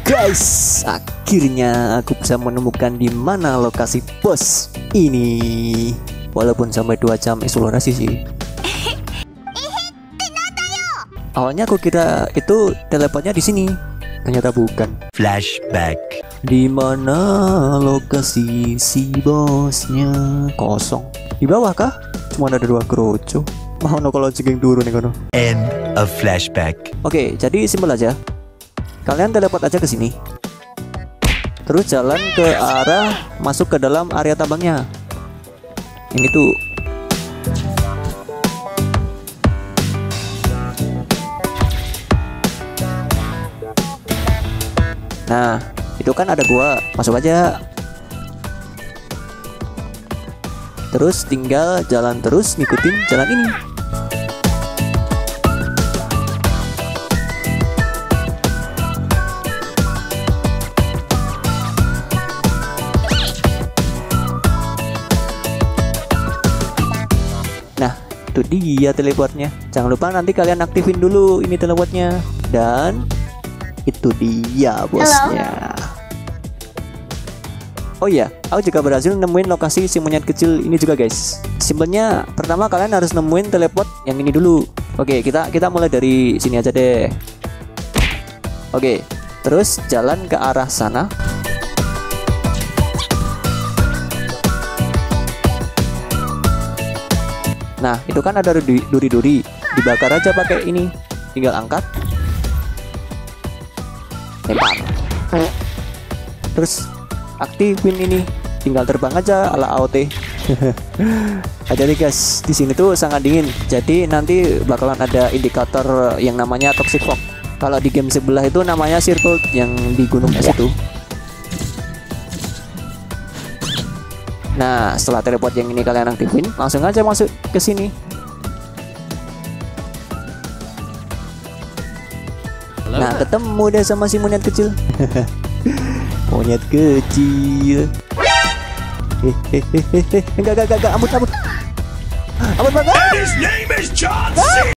Guys, akhirnya aku bisa menemukan di mana lokasi bos ini. Walaupun sampai 2 jam eksplorasi sih. Awalnya aku kira itu teleportnya di sini, ternyata bukan. Flashback. Di mana lokasi si bosnya? Kosong. Di bawah kah? Cuma ada 2 keroco. Mau no kalau jengking turun nih kono. End of flashback. Oke, jadi simpel aja. Kalian teleport aja ke sini. Terus jalan ke arah masuk ke dalam area tambangnya. Ini tuh. Nah, itu kan ada gua, masuk aja. Terus tinggal jalan terus ngikutin jalan ini. Nah, itu dia teleportnya. Jangan lupa nanti kalian aktifin dulu ini teleportnya. Dan itu dia bosnya. Oh iya, aku juga berhasil nemuin lokasi si monyet kecil ini juga guys. Simpelnya, pertama kalian harus nemuin teleport yang ini dulu. Oke, kita mulai dari sini aja deh. Oke, terus jalan ke arah sana. Nah, itu kan ada duri-duri. Dibakar aja pakai ini. Tinggal angkat. Lempar. Terus aktifin ini. Tinggal terbang aja ala AOT. Hati-hati guys, di sini tuh sangat dingin. Jadi nanti bakalan ada indikator yang namanya toxic fog. Kalau di game sebelah itu namanya circle yang di gunung es itu. Nah, setelah teleport yang ini kalian aktifin, langsung aja masuk ke sini. Nah, ketemu deh sama si monyet kecil. Monyet kecil. Enggak, ampun. Ampun banget.